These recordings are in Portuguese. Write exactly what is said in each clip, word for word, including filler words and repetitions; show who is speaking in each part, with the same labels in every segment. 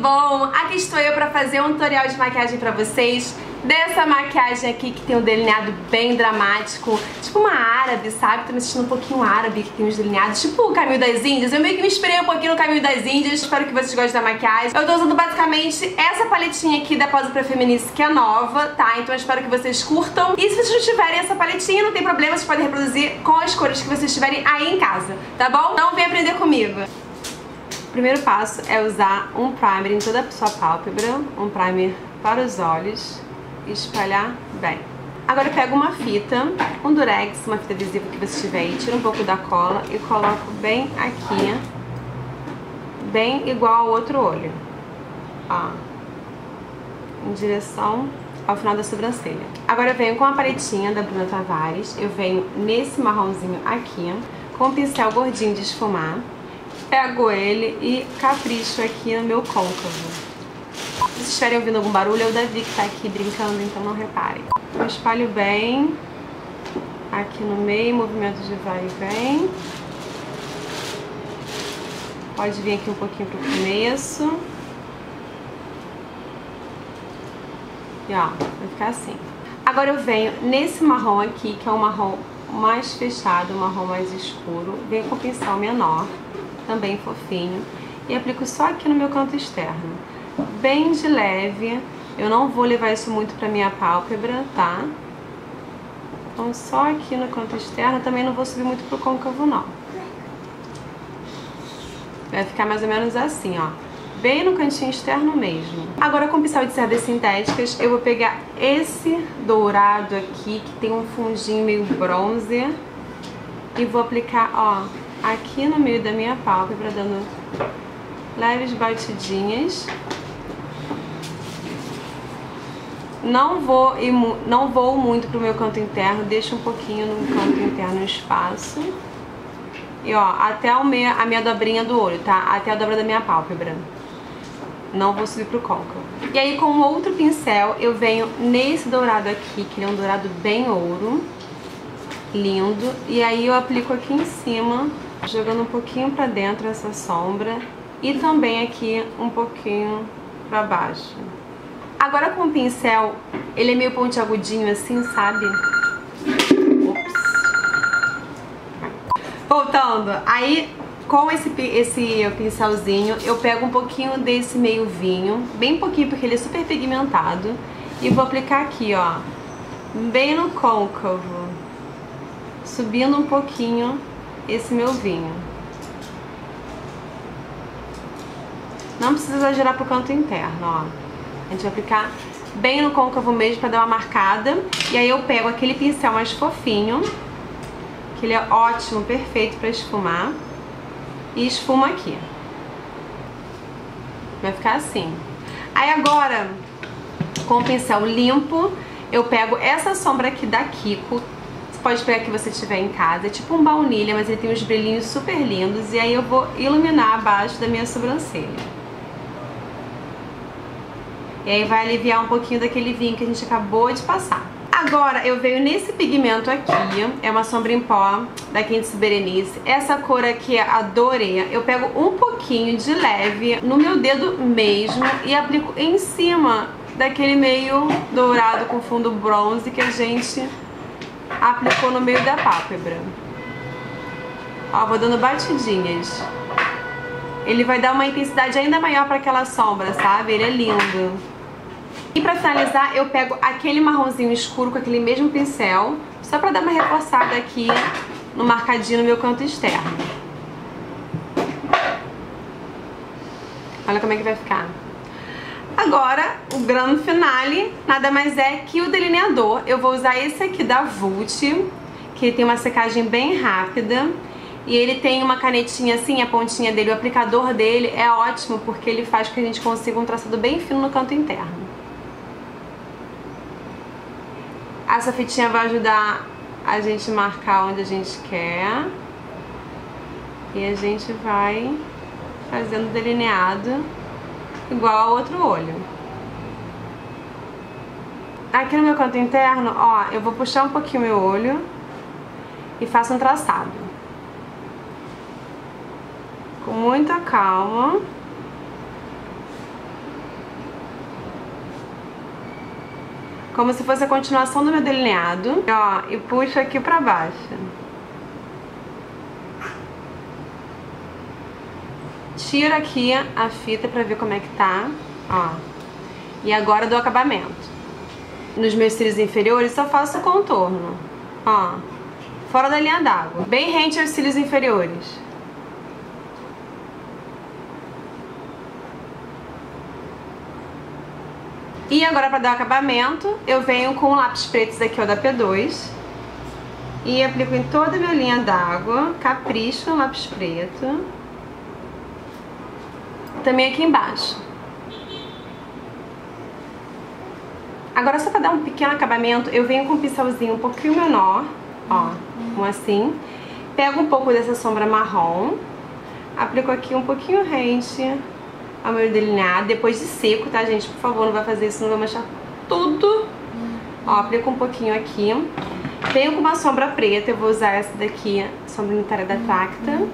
Speaker 1: bom? Aqui estou eu para fazer um tutorial de maquiagem para vocês. Dessa maquiagem aqui que tem um delineado bem dramático, tipo uma árabe, sabe? Tô me assistindo um pouquinho árabe, que tem uns delineados, tipo o Caminho das Índias. Eu meio que me inspirei um pouquinho no Caminho das Índias. Espero que vocês gostem da maquiagem. Eu tô usando basicamente essa paletinha aqui da Pose pra Feminice, que é nova, tá? Então eu espero que vocês curtam. E se vocês não tiverem essa paletinha, não tem problema, vocês podem reproduzir com as cores que vocês tiverem aí em casa, tá bom? Então vem aprender comigo. O primeiro passo é usar um primer em toda a sua pálpebra, um primer para os olhos. Espalhar bem. Agora eu pego uma fita, um durex, uma fita adesiva que você tiver aí, tira um pouco da cola e coloco bem aqui, bem igual ao outro olho, ó, em direção ao final da sobrancelha. Agora eu venho com a paletinha da Bruna Tavares, eu venho nesse marronzinho aqui, com um pincel gordinho de esfumar, pego ele e capricho aqui no meu côncavo. Se vocês estiverem ouvindo algum barulho, é o Davi que tá aqui brincando, então não reparem. Eu espalho bem aqui no meio, movimento de vai e vem. Pode vir aqui um pouquinho pro começo. E ó, vai ficar assim. Agora eu venho nesse marrom aqui, que é um marrom mais fechado, um marrom mais escuro. Venho com o pincel menor, também fofinho, e aplico só aqui no meu canto externo. Bem de leve, eu não vou levar isso muito pra minha pálpebra, tá? Então só aqui no canto externo, também não vou subir muito pro côncavo não. Vai ficar mais ou menos assim, ó, bem no cantinho externo mesmo. Agora com o pincel de cerdas sintéticas, eu vou pegar esse dourado aqui, que tem um fundinho meio bronze, e vou aplicar, ó, aqui no meio da minha pálpebra, dando leves batidinhas. Não vou, não vou muito pro meu canto interno, deixo um pouquinho no canto interno o espaço. E ó, até o meia, a minha dobrinha do olho, tá? Até a dobra da minha pálpebra. Não vou subir pro côncavo. E aí com outro pincel eu venho nesse dourado aqui, que ele é um dourado bem ouro. Lindo. E aí eu aplico aqui em cima, jogando um pouquinho pra dentro essa sombra. E também aqui um pouquinho pra baixo. Agora com o pincel, ele é meio pontiagudinho assim, sabe? Ops. Voltando, aí com esse, esse pincelzinho, eu pego um pouquinho desse meio vinho, bem pouquinho porque ele é super pigmentado, e vou aplicar aqui, ó, bem no côncavo, subindo um pouquinho esse meu vinho. Não precisa exagerar pro canto interno, ó. A gente vai aplicar bem no côncavo mesmo pra dar uma marcada. E aí eu pego aquele pincel mais fofinho, que ele é ótimo, perfeito pra esfumar, e esfumo aqui. Vai ficar assim. Aí agora, com o pincel limpo, eu pego essa sombra aqui da Kiko. Você pode pegar que você tiver em casa. É tipo um baunilha, mas ele tem uns brilhinhos super lindos. E aí eu vou iluminar abaixo da minha sobrancelha. E aí vai aliviar um pouquinho daquele vinho que a gente acabou de passar. Agora eu venho nesse pigmento aqui, é uma sombra em pó da Candice Berenice. Essa cor aqui é a Doré. Eu pego um pouquinho de leve no meu dedo mesmo e aplico em cima daquele meio dourado com fundo bronze que a gente aplicou no meio da pálpebra. Ó, vou dando batidinhas. Ele vai dar uma intensidade ainda maior para aquela sombra, sabe? Ele é lindo. E pra finalizar, eu pego aquele marronzinho escuro com aquele mesmo pincel, só pra dar uma reforçada aqui no marcadinho no meu canto externo. Olha como é que vai ficar. Agora, o grande finale nada mais é que o delineador. Eu vou usar esse aqui da Vult, que tem uma secagem bem rápida. E ele tem uma canetinha assim, a pontinha dele, o aplicador dele é ótimo porque ele faz com que a gente consiga um traçado bem fino no canto interno. Essa fitinha vai ajudar a gente marcar onde a gente quer. E a gente vai fazendo delineado igual ao outro olho. Aqui no meu canto interno, ó, eu vou puxar um pouquinho meu olho e faço um traçado. Com muita calma. como se fosse a continuação do meu delineado, ó, e puxo aqui pra baixo. Tiro aqui a fita pra ver como é que tá, ó. E agora dou acabamento. Nos meus cílios inferiores só faço contorno, ó, fora da linha d'água, bem rente aos cílios inferiores. E agora, para dar acabamento, eu venho com o lápis preto, aqui ó, da P dois, e aplico em toda a minha linha d'água, capricho no lápis preto, também aqui embaixo. Agora, só para dar um pequeno acabamento, eu venho com um pincelzinho um pouquinho menor, ó, como assim, pego um pouco dessa sombra marrom, aplico aqui um pouquinho rente ao meu delineado, depois de seco, tá, gente? Por favor, não vai fazer isso, não vai manchar tudo. Ó, aplico um pouquinho aqui. Venho com uma sombra preta, eu vou usar essa daqui, sombra unitária da Tacta.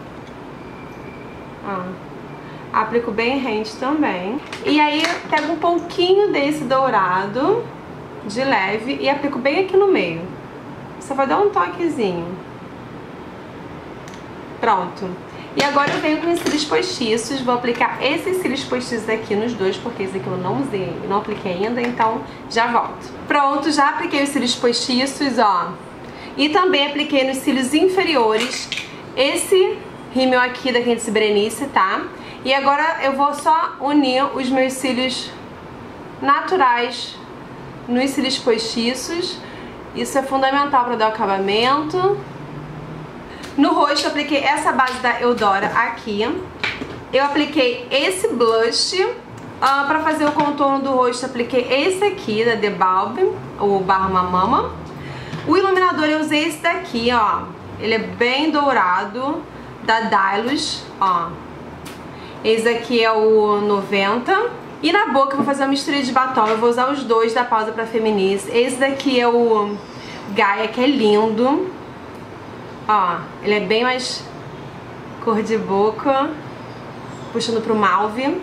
Speaker 1: Ó, aplico bem rente também. E aí, pego um pouquinho desse dourado, de leve, e aplico bem aqui no meio. Só vai dar um toquezinho. Pronto. E agora eu venho com os cílios postiços, vou aplicar esses cílios postiços aqui nos dois, porque esse aqui eu não usei, não apliquei ainda, então já volto. Pronto, já apliquei os cílios postiços, ó. E também apliquei nos cílios inferiores esse rímel aqui da Candice Berenice, tá? E agora eu vou só unir os meus cílios naturais nos cílios postiços. Isso é fundamental para dar o acabamento. No rosto eu apliquei essa base da Eudora aqui. Eu apliquei esse blush. Uh, pra fazer o contorno do rosto, apliquei esse aqui da The Balm, o Barra Mama. O iluminador eu usei esse daqui, ó. Ele é bem dourado, da Dylos, ó. Esse aqui é o noventa. E na boca eu vou fazer uma mistura de batom. Eu vou usar os dois da Pausa pra Feminist. Esse daqui é o Gaia, que é lindo. Ó, ele é bem mais cor de boca, puxando pro mauve.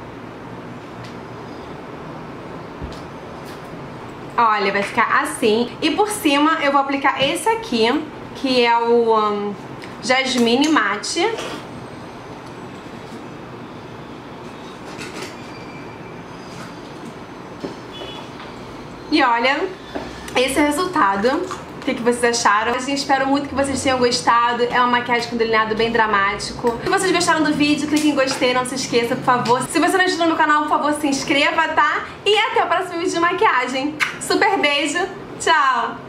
Speaker 1: Olha, vai ficar assim. E por cima eu vou aplicar esse aqui, que é o um, Jasmine Mate. E olha, esse é o resultado. O que, que vocês acharam? Eu espero muito que vocês tenham gostado. É uma maquiagem com delineado bem dramático. Se vocês gostaram do vídeo, clique em gostei, não se esqueça, por favor. Se você não é inscrito no meu canal, por favor, se inscreva, tá? E até o próximo vídeo de maquiagem. Super beijo, tchau!